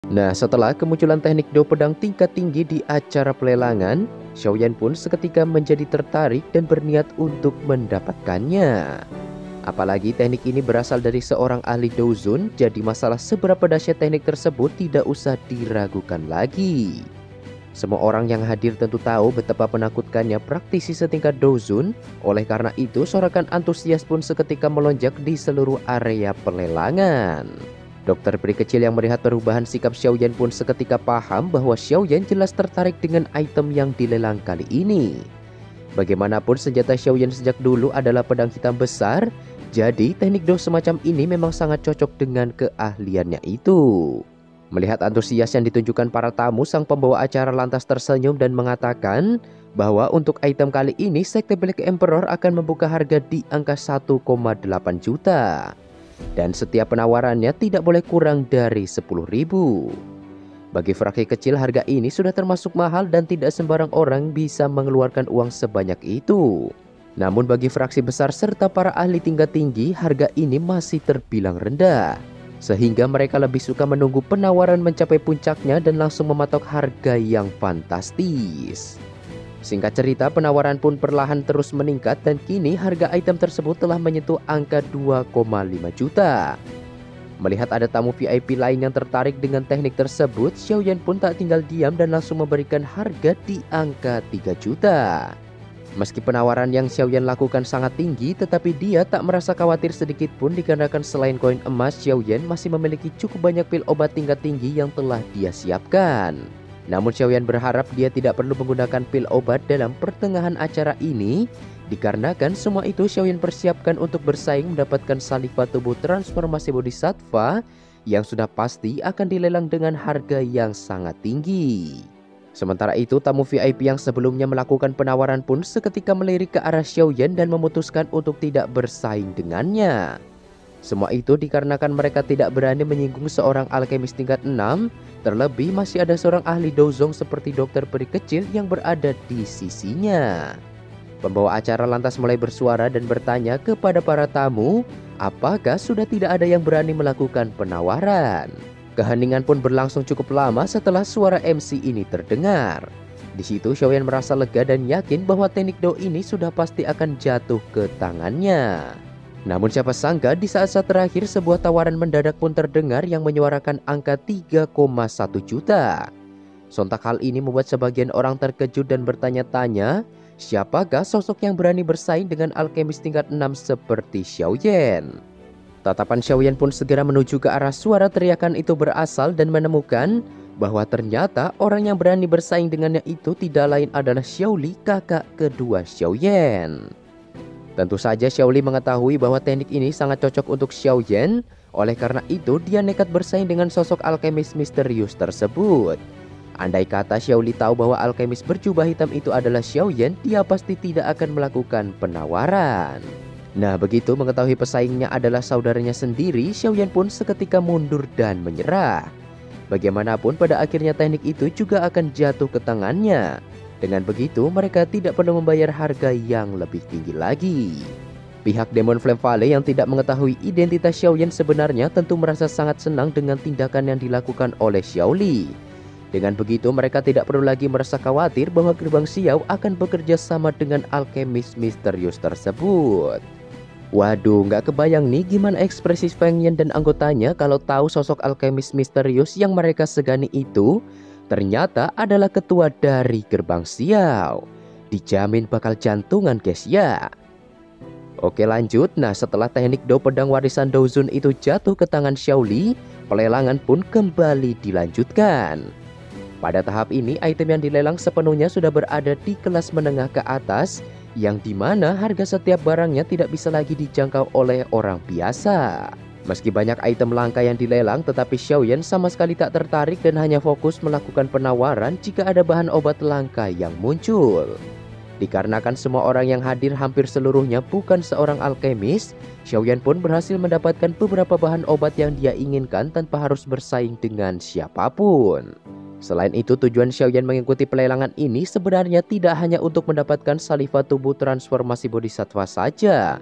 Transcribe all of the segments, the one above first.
Nah, setelah kemunculan teknik do pedang tingkat tinggi di acara pelelangan, Xiaoyan pun seketika menjadi tertarik dan berniat untuk mendapatkannya. Apalagi teknik ini berasal dari seorang ahli dozun, jadi masalah seberapa dahsyat teknik tersebut tidak usah diragukan lagi. Semua orang yang hadir tentu tahu betapa menakutkannya praktisi setingkat dozun, oleh karena itu sorakan antusias pun seketika melonjak di seluruh area pelelangan. Dokter peri kecil yang melihat perubahan sikap Xiaoyan pun seketika paham bahwa Xiaoyan jelas tertarik dengan item yang dilelang kali ini. Bagaimanapun senjata Xiaoyan sejak dulu adalah pedang hitam besar, jadi teknik do semacam ini memang sangat cocok dengan keahliannya itu. Melihat antusias yang ditunjukkan para tamu, sang pembawa acara lantas tersenyum dan mengatakan bahwa untuk item kali ini Sekte Black Emperor akan membuka harga di angka 1,8 juta. Dan setiap penawarannya tidak boleh kurang dari 10.000. Bagi fraksi kecil harga ini sudah termasuk mahal dan tidak sembarang orang bisa mengeluarkan uang sebanyak itu. Namun bagi fraksi besar serta para ahli tingkat tinggi harga ini masih terbilang rendah. Sehingga mereka lebih suka menunggu penawaran mencapai puncaknya dan langsung mematok harga yang fantastis. Singkat cerita, penawaran pun perlahan terus meningkat dan kini harga item tersebut telah menyentuh angka 2,5 juta. Melihat ada tamu VIP lain yang tertarik dengan teknik tersebut, Xiaoyan pun tak tinggal diam dan langsung memberikan harga di angka 3 juta. Meski penawaran yang Xiaoyan lakukan sangat tinggi, tetapi dia tak merasa khawatir sedikit pun dikarenakan selain koin emas, Xiaoyan masih memiliki cukup banyak pil obat tingkat tinggi yang telah dia siapkan. Namun Xiaoyan berharap dia tidak perlu menggunakan pil obat dalam pertengahan acara ini, dikarenakan semua itu Xiaoyan persiapkan untuk bersaing mendapatkan saliva tubuh transformasi bodhisattva yang sudah pasti akan dilelang dengan harga yang sangat tinggi. Sementara itu, tamu VIP yang sebelumnya melakukan penawaran pun seketika melirik ke arah Xiaoyan dan memutuskan untuk tidak bersaing dengannya. Semua itu dikarenakan mereka tidak berani menyinggung seorang alkemis tingkat 6, terlebih masih ada seorang ahli dozong seperti dokter peri kecil yang berada di sisinya. Pembawa acara lantas mulai bersuara dan bertanya kepada para tamu, apakah sudah tidak ada yang berani melakukan penawaran. Keheningan pun berlangsung cukup lama setelah suara MC ini terdengar. Di situ Xiaoyan merasa lega dan yakin bahwa teknik do ini sudah pasti akan jatuh ke tangannya. Namun siapa sangka di saat-saat terakhir sebuah tawaran mendadak pun terdengar yang menyuarakan angka 3,1 juta. Sontak hal ini membuat sebagian orang terkejut dan bertanya-tanya, siapakah sosok yang berani bersaing dengan alkemis tingkat 6 seperti Xiaoyan? Tatapan Xiaoyan pun segera menuju ke arah suara teriakan itu berasal dan menemukan bahwa ternyata orang yang berani bersaing dengannya itu tidak lain adalah Xiaoli, kakak kedua Xiaoyan. Tentu saja Xiaoli mengetahui bahwa teknik ini sangat cocok untuk Xiaoyan, oleh karena itu dia nekat bersaing dengan sosok alkemis misterius tersebut. Andai kata Xiaoli tahu bahwa alkemis berjubah hitam itu adalah Xiaoyan, dia pasti tidak akan melakukan penawaran. Nah, begitu mengetahui pesaingnya adalah saudaranya sendiri, Xiaoyan pun seketika mundur dan menyerah. Bagaimanapun pada akhirnya teknik itu juga akan jatuh ke tangannya. Dengan begitu, mereka tidak perlu membayar harga yang lebih tinggi lagi. Pihak Demon Flame Valley yang tidak mengetahui identitas Xiaoyan sebenarnya tentu merasa sangat senang dengan tindakan yang dilakukan oleh Xiaoli. Dengan begitu, mereka tidak perlu lagi merasa khawatir bahwa Gerbang Xiao akan bekerja sama dengan alkemis misterius tersebut. Waduh, nggak kebayang nih gimana ekspresi Feng Yan dan anggotanya kalau tahu sosok alkemis misterius yang mereka segani itu ternyata adalah ketua dari Gerbang Xiao. Dijamin bakal jantungan guys ya. Oke lanjut, nah setelah teknik do pedang warisan Dozun itu jatuh ke tangan Xiaoli, pelelangan pun kembali dilanjutkan. Pada tahap ini item yang dilelang sepenuhnya sudah berada di kelas menengah ke atas, yang dimana harga setiap barangnya tidak bisa lagi dijangkau oleh orang biasa. Meski banyak item langka yang dilelang, tetapi Xiaoyan sama sekali tak tertarik dan hanya fokus melakukan penawaran jika ada bahan obat langka yang muncul. Dikarenakan semua orang yang hadir hampir seluruhnya bukan seorang alkemis, Xiaoyan pun berhasil mendapatkan beberapa bahan obat yang dia inginkan tanpa harus bersaing dengan siapapun. Selain itu, tujuan Xiaoyan mengikuti pelelangan ini sebenarnya tidak hanya untuk mendapatkan saliva tubuh transformasi bodhisattva saja,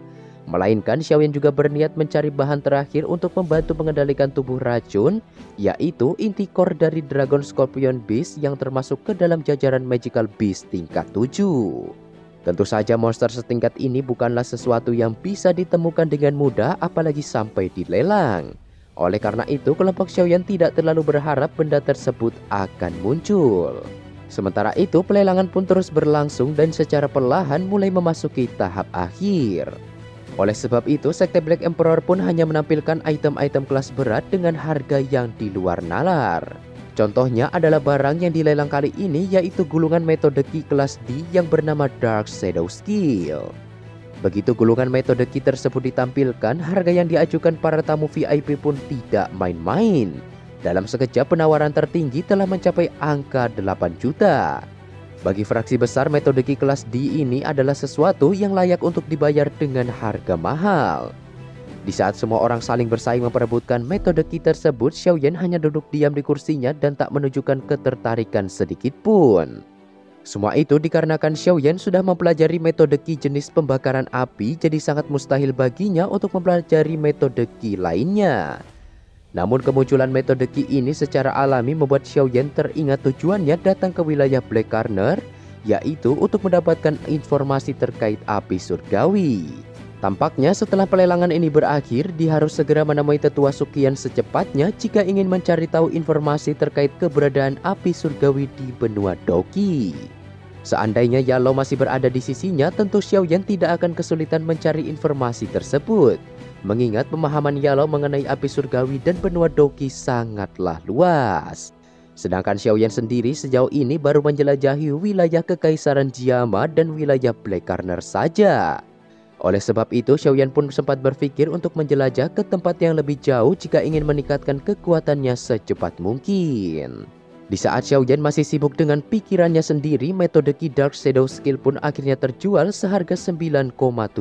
Melainkan Xiaoyan juga berniat mencari bahan terakhir untuk membantu mengendalikan tubuh racun, yaitu inti core dari Dragon Scorpion Beast yang termasuk ke dalam jajaran Magical Beast tingkat 7. Tentu saja monster setingkat ini bukanlah sesuatu yang bisa ditemukan dengan mudah apalagi sampai dilelang. Oleh karena itu kelompok Xiaoyan tidak terlalu berharap benda tersebut akan muncul. Sementara itu pelelangan pun terus berlangsung dan secara perlahan mulai memasuki tahap akhir. Oleh sebab itu, Sekte Black Emperor pun hanya menampilkan item-item kelas berat dengan harga yang di luar nalar. Contohnya adalah barang yang dilelang kali ini yaitu gulungan metode Ki kelas D yang bernama Dark Shadow Skill. Begitu gulungan metode Ki tersebut ditampilkan, harga yang diajukan para tamu VIP pun tidak main-main. Dalam sekejap penawaran tertinggi telah mencapai angka 8 juta. Bagi fraksi besar metode Ki kelas D ini adalah sesuatu yang layak untuk dibayar dengan harga mahal. Di saat semua orang saling bersaing memperebutkan metode Ki tersebut, Xiaoyan hanya duduk diam di kursinya dan tak menunjukkan ketertarikan sedikit pun. Semua itu dikarenakan Xiaoyan sudah mempelajari metode Ki jenis pembakaran api, jadi sangat mustahil baginya untuk mempelajari metode Ki lainnya. Namun kemunculan metode Ki ini secara alami membuat Xiaoyan teringat tujuannya datang ke wilayah Black Corner, yaitu untuk mendapatkan informasi terkait api surgawi. Tampaknya setelah pelelangan ini berakhir, dia harus segera menemui tetua Sukian secepatnya jika ingin mencari tahu informasi terkait keberadaan api surgawi di benua Doki. Seandainya Yalo masih berada di sisinya, tentu Xiaoyan tidak akan kesulitan mencari informasi tersebut. Mengingat pemahaman Yalo mengenai api surgawi dan benua Doki sangatlah luas. Sedangkan Xiaoyan sendiri sejauh ini baru menjelajahi wilayah Kekaisaran Jiama dan wilayah Black Corner saja. Oleh sebab itu Xiaoyan pun sempat berpikir untuk menjelajah ke tempat yang lebih jauh jika ingin meningkatkan kekuatannya secepat mungkin. Di saat Xiaoyan masih sibuk dengan pikirannya sendiri, metode Ki Dark Shadow Skill pun akhirnya terjual seharga 9,7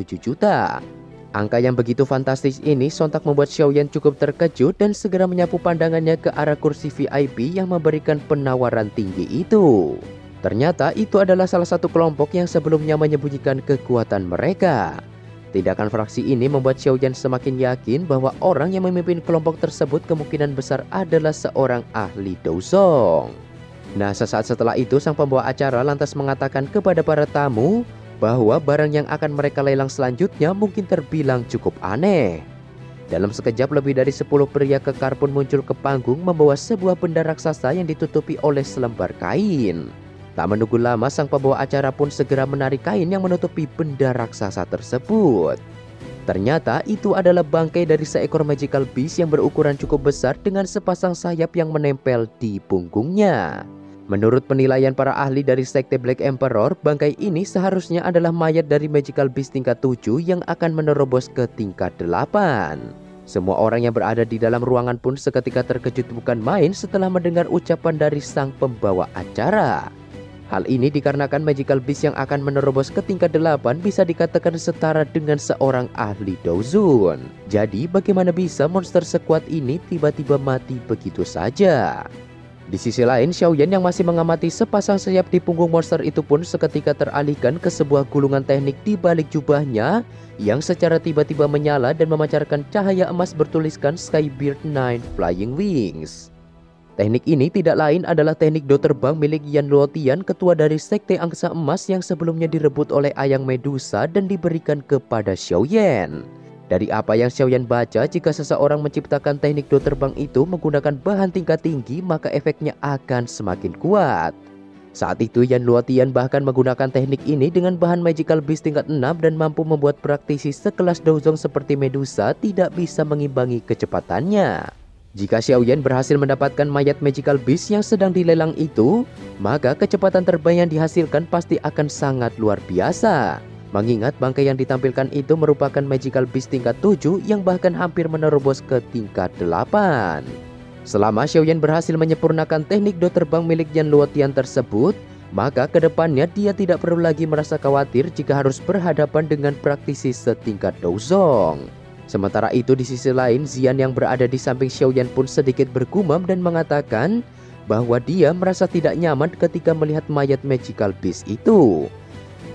juta. Angka yang begitu fantastis ini sontak membuat Xiaoyan cukup terkejut dan segera menyapu pandangannya ke arah kursi VIP yang memberikan penawaran tinggi itu. Ternyata itu adalah salah satu kelompok yang sebelumnya menyembunyikan kekuatan mereka. Tindakan fraksi ini membuat Xiaoyan semakin yakin bahwa orang yang memimpin kelompok tersebut kemungkinan besar adalah seorang ahli Douzong. Nah, sesaat setelah itu sang pembawa acara lantas mengatakan kepada para tamu bahwa barang yang akan mereka lelang selanjutnya mungkin terbilang cukup aneh. Dalam sekejap lebih dari 10 pria kekar pun muncul ke panggung membawa sebuah benda raksasa yang ditutupi oleh selembar kain. Tak menunggu lama sang pembawa acara pun segera menarik kain yang menutupi benda raksasa tersebut. Ternyata itu adalah bangkai dari seekor magical beast yang berukuran cukup besar dengan sepasang sayap yang menempel di punggungnya. Menurut penilaian para ahli dari Sekte Black Emperor, bangkai ini seharusnya adalah mayat dari Magical Beast tingkat 7 yang akan menerobos ke tingkat 8. Semua orang yang berada di dalam ruangan pun seketika terkejut bukan main setelah mendengar ucapan dari sang pembawa acara. Hal ini dikarenakan Magical Beast yang akan menerobos ke tingkat 8 bisa dikatakan setara dengan seorang ahli Douzon. Jadi bagaimana bisa monster sekuat ini tiba-tiba mati begitu saja? Di sisi lain, Xiaoyan yang masih mengamati sepasang sayap di punggung monster itu pun seketika teralihkan ke sebuah gulungan teknik di balik jubahnya yang secara tiba-tiba menyala dan memancarkan cahaya emas bertuliskan Skybeard 9 Flying Wings. Teknik ini tidak lain adalah teknik do terbang milik Yan Luotian, ketua dari Sekte Angsa Emas yang sebelumnya direbut oleh Ayang Medusa dan diberikan kepada Xiaoyan. Dari apa yang Xiaoyan baca, jika seseorang menciptakan teknik do terbang itu menggunakan bahan tingkat tinggi, maka efeknya akan semakin kuat. Saat itu Yan Luotian bahkan menggunakan teknik ini dengan bahan Magical Beast tingkat 6 dan mampu membuat praktisi sekelas Douzong seperti Medusa tidak bisa mengimbangi kecepatannya. Jika Xiaoyan berhasil mendapatkan mayat Magical Beast yang sedang dilelang itu, maka kecepatan terbang yang dihasilkan pasti akan sangat luar biasa. Mengingat bangkai yang ditampilkan itu merupakan Magical Beast tingkat 7 yang bahkan hampir menerobos ke tingkat 8. Selama Xiaoyan berhasil menyempurnakan teknik do terbang milik Yan Luotian tersebut, maka kedepannya dia tidak perlu lagi merasa khawatir jika harus berhadapan dengan praktisi setingkat Douzong. Sementara itu di sisi lain, Xian yang berada di samping Xiaoyan pun sedikit bergumam dan mengatakan bahwa dia merasa tidak nyaman ketika melihat mayat Magical Beast itu.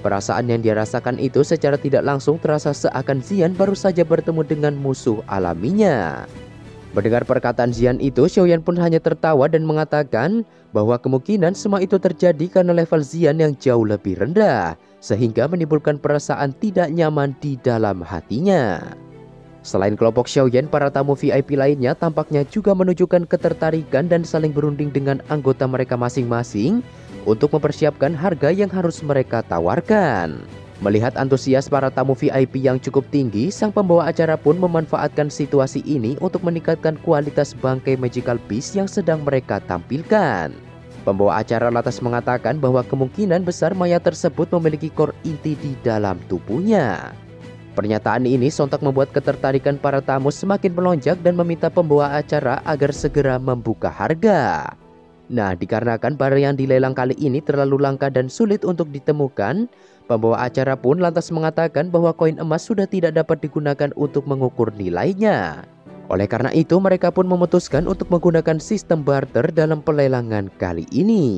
Perasaan yang dia rasakan itu secara tidak langsung terasa seakan Xian baru saja bertemu dengan musuh alaminya. Mendengar perkataan Xian itu, Xiaoyan pun hanya tertawa dan mengatakan bahwa kemungkinan semua itu terjadi karena level Xian yang jauh lebih rendah, sehingga menimbulkan perasaan tidak nyaman di dalam hatinya. Selain kelompok Xiaoyan, para tamu VIP lainnya tampaknya juga menunjukkan ketertarikan dan saling berunding dengan anggota mereka masing-masing untuk mempersiapkan harga yang harus mereka tawarkan. Melihat antusias para tamu VIP yang cukup tinggi, sang pembawa acara pun memanfaatkan situasi ini untuk meningkatkan kualitas bangkai Magical Beast yang sedang mereka tampilkan. Pembawa acara lantas mengatakan bahwa kemungkinan besar mayat tersebut memiliki core inti di dalam tubuhnya. Pernyataan ini sontak membuat ketertarikan para tamu semakin melonjak dan meminta pembawa acara agar segera membuka harga. Nah, dikarenakan barang yang dilelang kali ini terlalu langka dan sulit untuk ditemukan, pembawa acara pun lantas mengatakan bahwa koin emas sudah tidak dapat digunakan untuk mengukur nilainya. Oleh karena itu, mereka pun memutuskan untuk menggunakan sistem barter dalam pelelangan kali ini.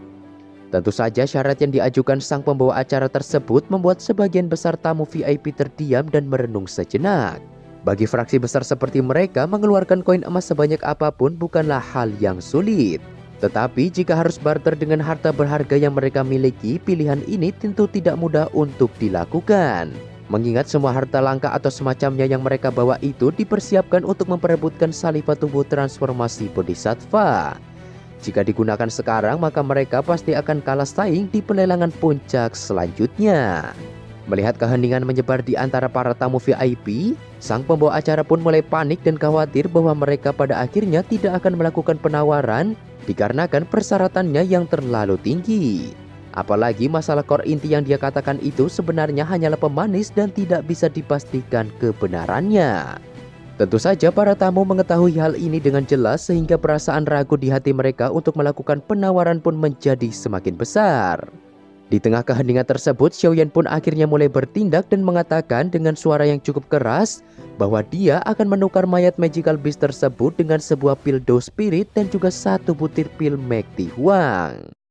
Tentu saja syarat yang diajukan sang pembawa acara tersebut membuat sebagian besar tamu VIP terdiam dan merenung sejenak. Bagi fraksi besar seperti mereka, mengeluarkan koin emas sebanyak apapun bukanlah hal yang sulit. Tetapi jika harus barter dengan harta berharga yang mereka miliki, pilihan ini tentu tidak mudah untuk dilakukan. Mengingat semua harta langka atau semacamnya yang mereka bawa itu dipersiapkan untuk memperebutkan salibah tubuh transformasi Bodhisattva. Jika digunakan sekarang, maka mereka pasti akan kalah saing di pelelangan puncak selanjutnya. Melihat keheningan menyebar di antara para tamu VIP, sang pembawa acara pun mulai panik dan khawatir bahwa mereka pada akhirnya tidak akan melakukan penawaran dikarenakan persyaratannya yang terlalu tinggi. Apalagi masalah core inti yang dia katakan itu sebenarnya hanyalah pemanis dan tidak bisa dipastikan kebenarannya. Tentu saja para tamu mengetahui hal ini dengan jelas sehingga perasaan ragu di hati mereka untuk melakukan penawaran pun menjadi semakin besar. Di tengah keheningan tersebut, Xiaoyan pun akhirnya mulai bertindak dan mengatakan dengan suara yang cukup keras bahwa dia akan menukar mayat Magical Beast tersebut dengan sebuah pil Do Spirit dan juga satu butir pil Mekti Huang.